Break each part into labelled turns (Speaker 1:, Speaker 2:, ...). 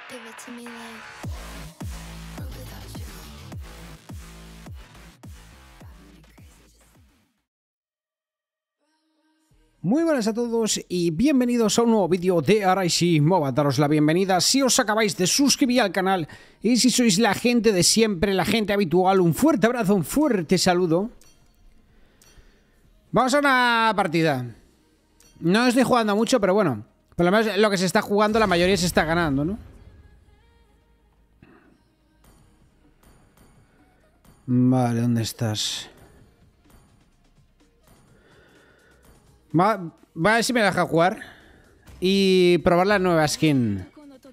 Speaker 1: Give it to me like or without you.
Speaker 2: Muy buenas a todos y bienvenidos a un nuevo vídeo de Arashi MOBA. Daros la bienvenida si os acabáis de suscribir al canal y si sois la gente de siempre, la gente habitual, un fuerte abrazo, un fuerte saludo. Vamos a una partida. No estoy jugando mucho, pero bueno, por lo menos lo que se está jugando la mayoría se está ganando, ¿no? Vale, ¿dónde estás? Va a ver si me deja jugar y probar la nueva skin.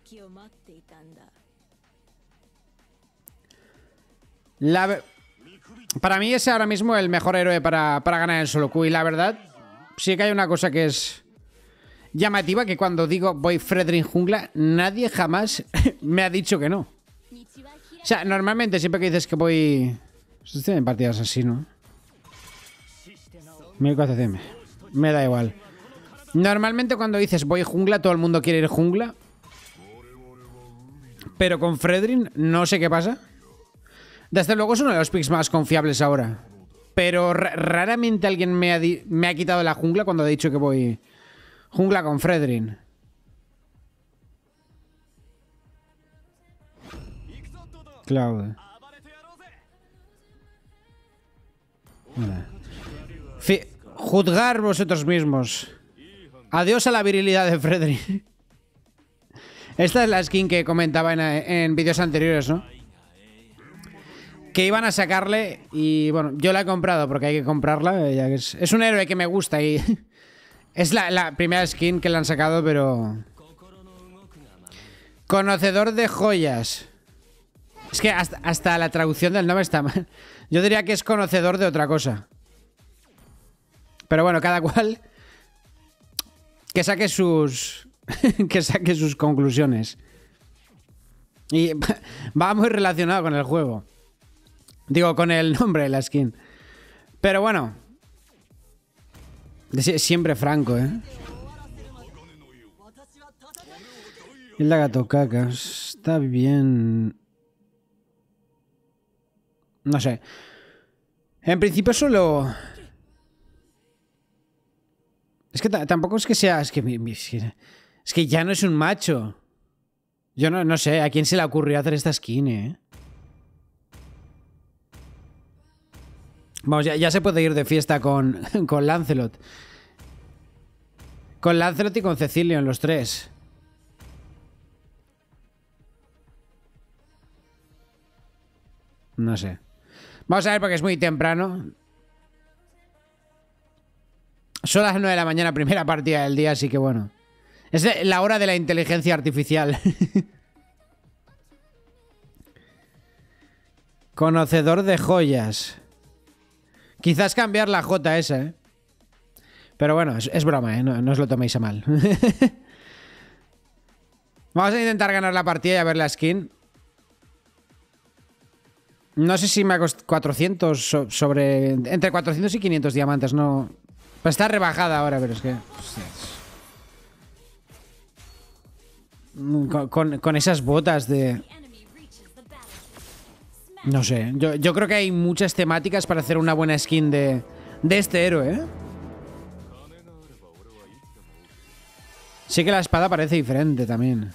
Speaker 2: Para mí es ahora mismo el mejor héroe para ganar en solo queue. Y la verdad, sí que hay una cosa que es llamativa, que cuando digo voy Fredrin jungla, nadie jamás me ha dicho que no. O sea, normalmente siempre que dices que voy... Estoy en partidas así, ¿no? 1400. Me da igual. Normalmente cuando dices voy jungla, todo el mundo quiere ir jungla. Pero con Fredrin no sé qué pasa. Desde luego es uno de los picks más confiables ahora. Pero raramente alguien me ha quitado la jungla cuando he dicho que voy jungla con Fredrin. Cloud. Juzgar vosotros mismos. Adiós a la virilidad de Fredrin. Esta es la skin que comentaba en vídeos anteriores, ¿no? Que iban a sacarle y bueno, yo la he comprado porque hay que comprarla, ya que es un héroe que me gusta y es la primera skin que le han sacado, pero... Conocedor de joyas. Es que hasta la traducción del nombre está mal. Yo diría que es conocedor de otra cosa. Pero bueno, cada cual que saque sus que saque sus conclusiones. Y va muy relacionado con el juego. Digo, con el nombre de la skin. Pero bueno, siempre franco, ¿eh? Y la gato caca está bien. No sé. En principio solo... Es que tampoco es que sea... Es que ya no es un macho. Yo no sé a quién se le ocurrió hacer esta skin, ¿eh? Vamos, ya se puede ir de fiesta con Lancelot. Con Lancelot y con Cecilion, los tres. No sé. Vamos a ver porque es muy temprano. Son las 9 de la mañana, primera partida del día, así que bueno. Es la hora de la inteligencia artificial. Conocedor de joyas. Quizás cambiar la J esa, ¿eh? Pero bueno, es broma, ¿eh? No os lo toméis a mal. Vamos a intentar ganar la partida y a ver la skin. No sé si me ha costado 400 sobre... Entre 400 y 500 diamantes, no... Pues está rebajada ahora, pero es que... Con esas botas de... No sé, yo creo que hay muchas temáticas para hacer una buena skin de este héroe, ¿eh? Sí que la espada parece diferente también.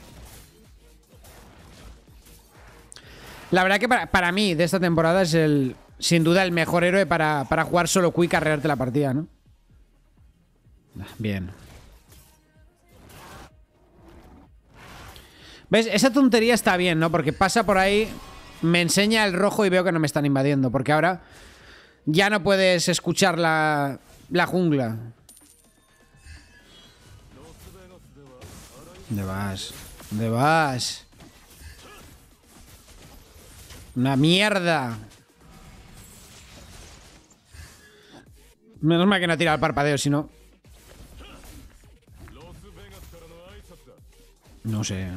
Speaker 2: La verdad que para mí, de esta temporada, es sin duda el mejor héroe para jugar solo Q y carrearte la partida, ¿no? Bien. ¿Ves? Esa tontería está bien, ¿no? Porque pasa por ahí, me enseña el rojo y veo que no me están invadiendo. Porque ahora ya no puedes escuchar la jungla. ¿Dónde vas? ¿Dónde vas? Una mierda. Menos mal que no ha tirado el parpadeo, si no... No sé.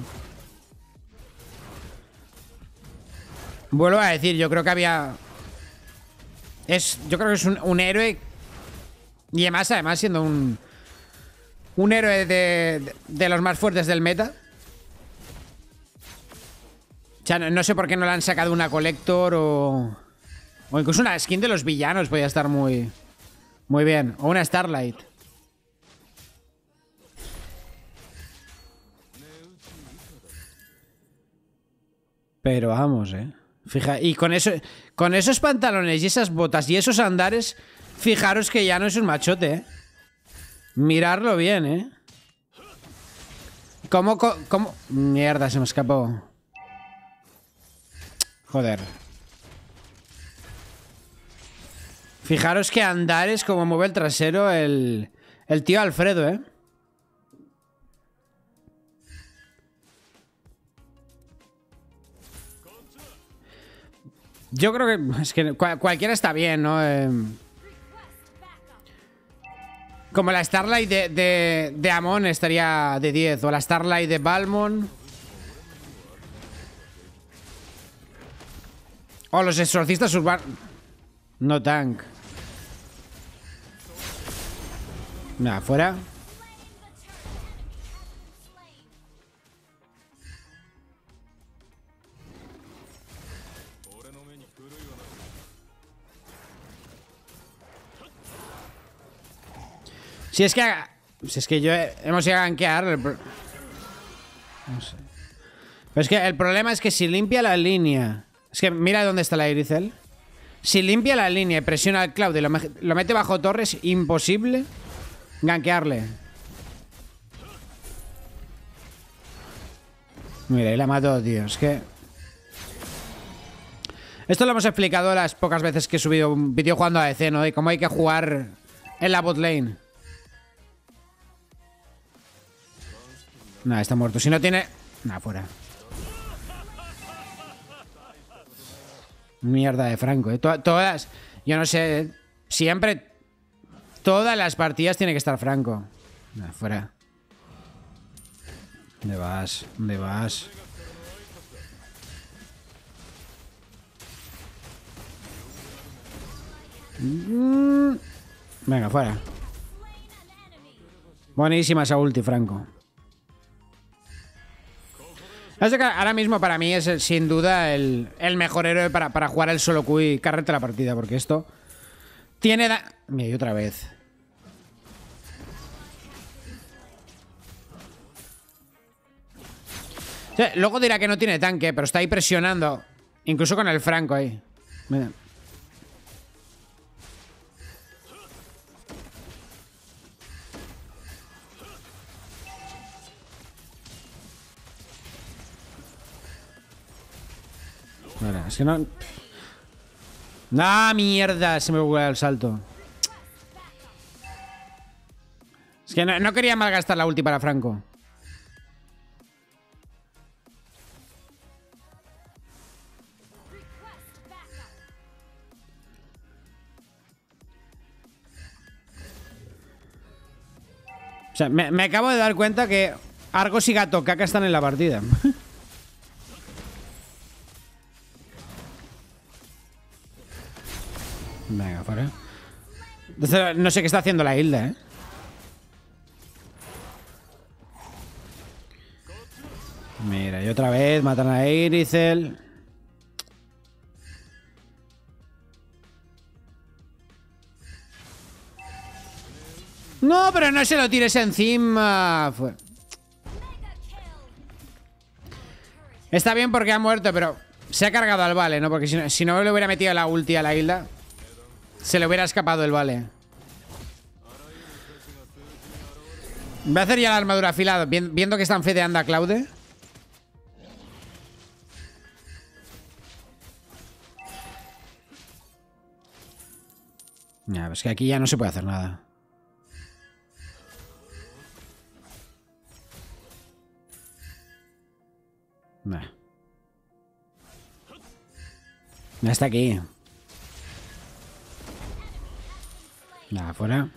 Speaker 2: Vuelvo a decir, yo creo que había... Yo creo que es un héroe. Y además siendo un héroe de los más fuertes del meta. sea, no sé por qué no le han sacado una Collector o... O incluso una skin de los villanos podría estar muy... Muy bien. O una Starlight. Pero vamos, Fija, y con eso, con esos pantalones y esas botas y esos andares, fijaros que ya no es un machote, Mirarlo bien, ¿Cómo? Mierda, se me escapó. Joder. Fijaros que andares como mueve el trasero el tío Alfredo, Yo creo que... Es que cualquiera está bien, ¿no? Como la Starlight de Amon estaría de 10. O la Starlight de Balmon. O los exorcistas urbanos. No tank. Nada, fuera. Si es que yo hemos ido a gankear. No sé. Pero es que el problema es que si limpia la línea. Es que mira dónde está la Iricel. Si limpia la línea y presiona al Cloud y lo mete bajo torre, es imposible gankearle. Mira, y la mató, tío. Es que... Esto lo hemos explicado las pocas veces que he subido un vídeo jugando a ADC, ¿no? De cómo hay que jugar en la bot lane. Nah, está muerto. Si no tiene... Nah, fuera. Mierda de Franco, Todas... Yo no sé... Siempre... Todas las partidas tiene que estar Franco. Nah, fuera. ¿Dónde vas? ¿Dónde vas? Venga, fuera. Buenísima esa ulti, Franco. Ahora mismo para mí es sin duda el mejor héroe para jugar el solo Q y carrete la partida, porque esto tiene... Mira, y otra vez. Sí, luego dirá que no tiene tanque, pero está ahí presionando. Incluso con el Franco ahí. Mira. Vale, es que no... ¡Ah, mierda! Se me buguea el salto. Es que no quería malgastar la ulti para Franco. O sea, me acabo de dar cuenta que Argos y Gato Caca están en la partida. Venga, fuera. Entonces, no sé qué está haciendo la Hilda, Mira, y otra vez matan a Iricel. No, pero no se lo tires encima. Está bien porque ha muerto, pero se ha cargado al Vale, ¿no? Porque si no le hubiera metido la ulti a la Hilda, se le hubiera escapado el Vale. Voy a hacer ya la armadura afilada, viendo que están fedeando a Claude. Ya, pues que aquí ya no se puede hacer nada. Nah. Ya está aquí. Nada, fuera.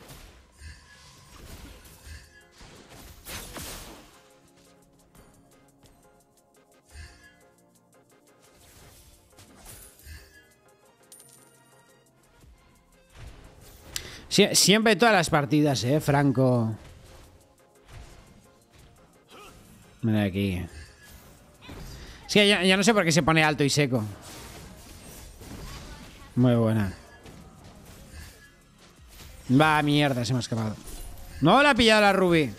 Speaker 2: Siempre todas las partidas, Franco. Mira aquí. Es que yo no sé por qué se pone alto y seco. Muy buena. Va, mierda, se me ha escapado. No la ha pillado la Ruby.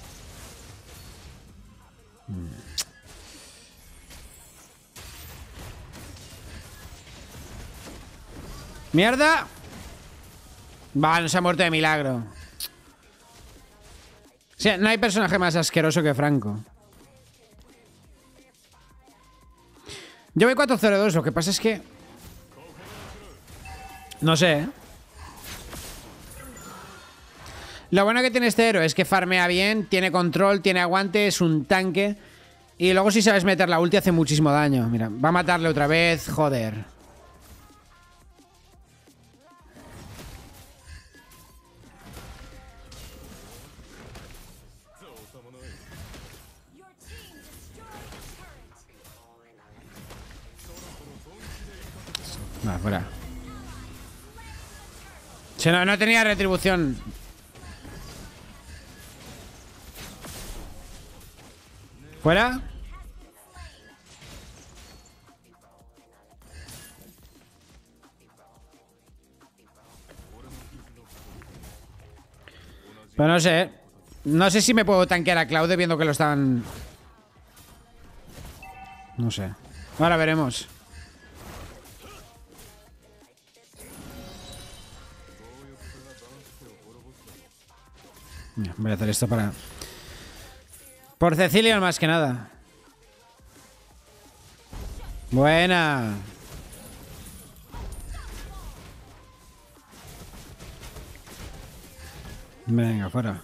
Speaker 2: ¡Mierda! Va, no se ha muerto de milagro. O sea, no hay personaje más asqueroso que Franco. Yo voy 4-0-2, lo que pasa es que... No sé, ¿eh? Lo bueno que tiene este héroe es que farmea bien, tiene control, tiene aguante, es un tanque. Y luego si sabes meter la ulti hace muchísimo daño. Mira, va a matarle otra vez, joder. Va, fuera. Si no, no tenía retribución. ¿Fuera? Pero no sé. No sé si me puedo tanquear a Claude viendo que lo están... No sé. Ahora veremos. Voy a hacer esto para... Por Cecilia más que nada. Buena. Venga, fuera.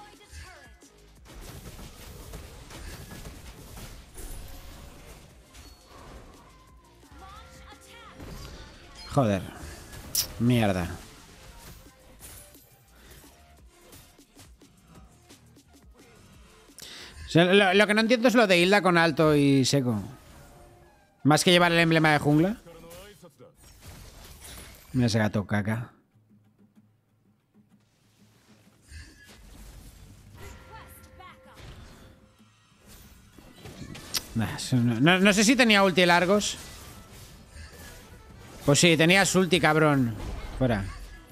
Speaker 2: Joder. Mierda. O sea, lo que no entiendo es lo de Hilda con alto y seco. Más que llevar el emblema de jungla. Mira ese gato caca. No sé si tenía ulti largos. Pues sí, tenía su ulti, cabrón. Fuera.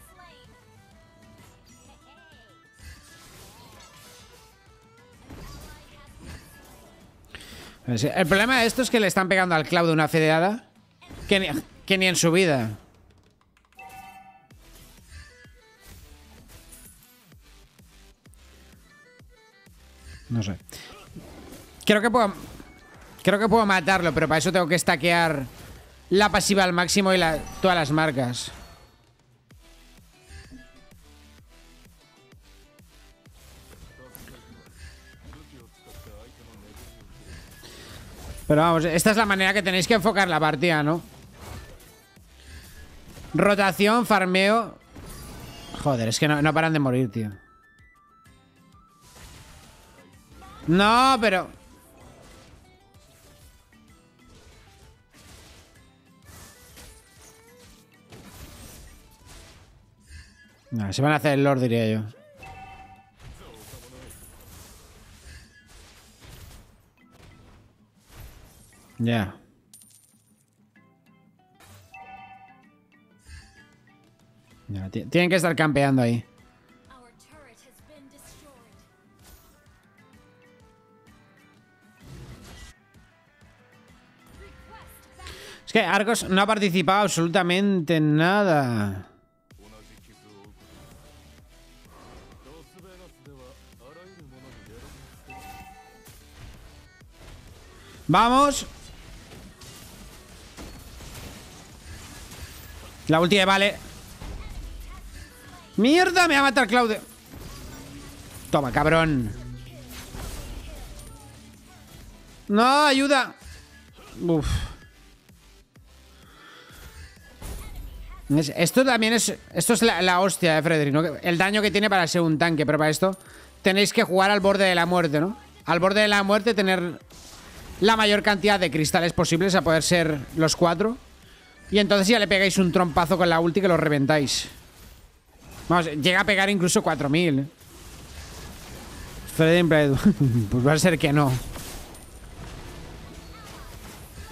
Speaker 2: El problema de esto es que le están pegando al Cloud una fedeada que ni en su vida. No sé. Creo que puedo matarlo, pero para eso tengo que stackear la pasiva al máximo y todas las marcas. Pero vamos, esta es la manera que tenéis que enfocar la partida, ¿no? Rotación, farmeo. Joder, es que no paran de morir, tío. No, pero... No, se van a hacer el Lord, diría yo. Ya. Ya, tienen que estar campeando ahí. Es que Argos no ha participado absolutamente en nada. Vamos. La ulti de Vale. ¡Mierda! Me va a matar Claude. Toma, cabrón. No, ayuda. Uf. Esto también es... Esto es la hostia de Frederick, ¿no? El daño que tiene para ser un tanque. Pero para esto tenéis que jugar al borde de la muerte, ¿no? Al borde de la muerte, tener la mayor cantidad de cristales posibles, a poder ser los 4. Y entonces ya le pegáis un trompazo con la ulti que lo reventáis. Vamos, llega a pegar incluso 4000. Frederick, pues va a ser que no.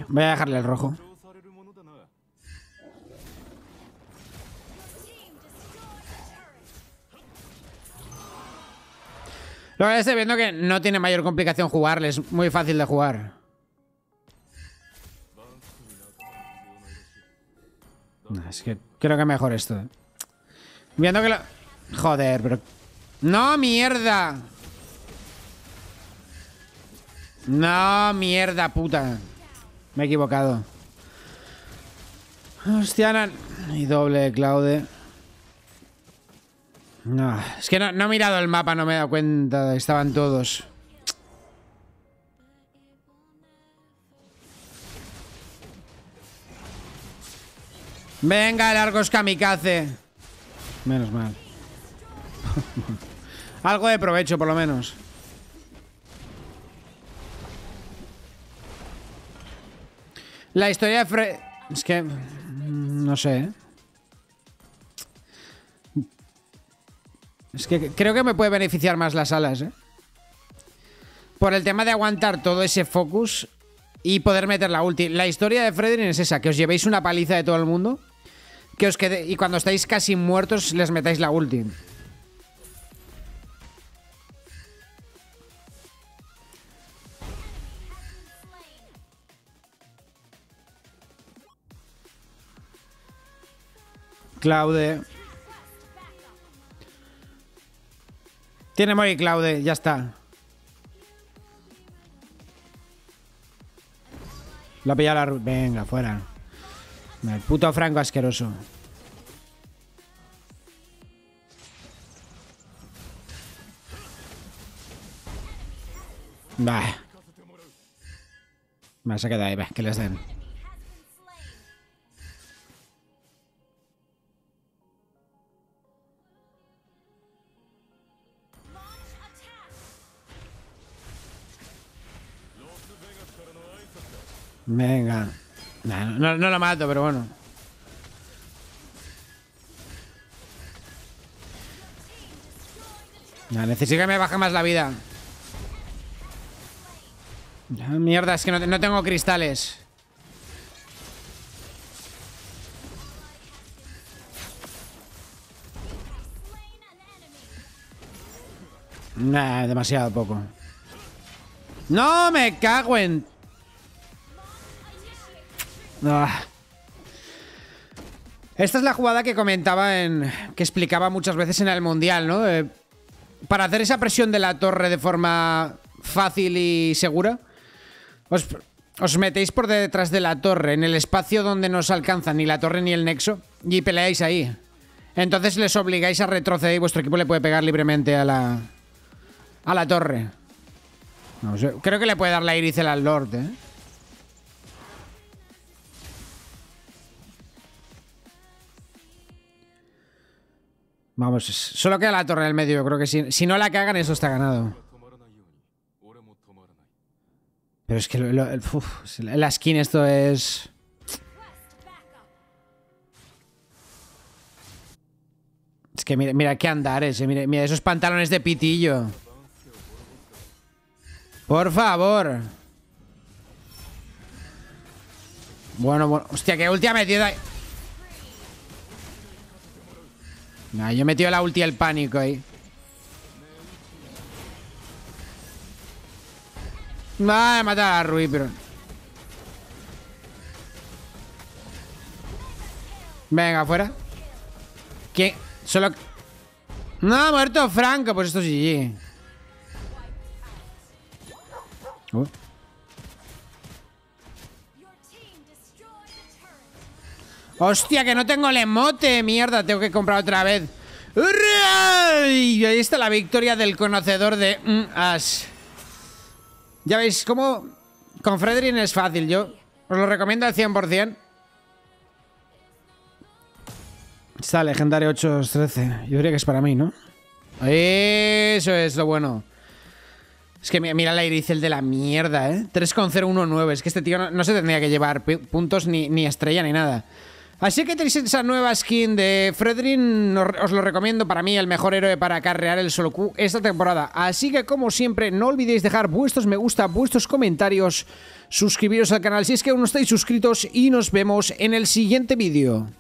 Speaker 2: Voy a dejarle el rojo. Lo que estoy viendo que no tiene mayor complicación jugarle, es muy fácil de jugar. Es que creo que mejor esto. Viendo que lo... Joder, pero... ¡No, mierda! No, mierda, puta. Me he equivocado. Hostia, y doble, Claude. No, es que no he mirado el mapa, no me he dado cuenta de que estaban todos. Venga, el Argos kamikaze. Menos mal. Algo de provecho, por lo menos. La historia de es que... No sé, ¿eh? Es que creo que me puede beneficiar más las alas, ¿eh? Por el tema de aguantar todo ese focus y poder meter la ulti. La historia de Fredrin es esa, que os llevéis una paliza de todo el mundo, que os quede, y cuando estáis casi muertos les metáis la ulti. Claude. Tiene Mori Claude, ya está. Lo ha pillado la... Venga, fuera. El puto Franco asqueroso. Bah. Se ha quedado ahí, que les den. Venga. No lo mato, pero bueno. Necesito que me baje más la vida. Mierda, es que no tengo cristales. Demasiado poco. ¡No! ¡Me cago en... Esta es la jugada que comentaba que explicaba muchas veces en el Mundial, ¿no? Para hacer esa presión de la torre de forma fácil y segura, os metéis por detrás de la torre, en el espacio donde no os alcanza ni la torre ni el nexo, y peleáis ahí. Entonces les obligáis a retroceder y vuestro equipo le puede pegar libremente a la torre. No sé, creo que le puede dar la Iricel al Lord, ¿eh? Vamos, solo queda la torre en el medio. Yo creo que si no la cagan, eso está ganado. Pero es que la skin esto es... Es que mira qué andares, mira esos pantalones de pitillo. Por favor. Bueno. Hostia, qué ulti ha metido ahí. Nah, yo he metido la ulti al pánico ahí. He matado a Rui, pero... Venga, fuera. ¿Qué? Solo... No, ha muerto Franco. Pues esto es GG. Hostia, que no tengo el emote. Mierda, tengo que comprar otra vez. Y ahí está la victoria del conocedor de Ash. Ya veis cómo con Fredrin es fácil. Yo os lo recomiendo al 100%. Está legendario 8-13. Yo diría que es para mí, ¿no? Eso es lo bueno. Es que mira la Iricel de la mierda, ¿eh? 3,019. Es que este tío no se tendría que llevar puntos ni estrella ni nada. Así que tenéis esa nueva skin de Fredrin, os lo recomiendo, para mí el mejor héroe para acarrear el solo Q esta temporada. Así que como siempre, no olvidéis dejar vuestros me gusta, vuestros comentarios, suscribiros al canal si es que aún no estáis suscritos y nos vemos en el siguiente vídeo.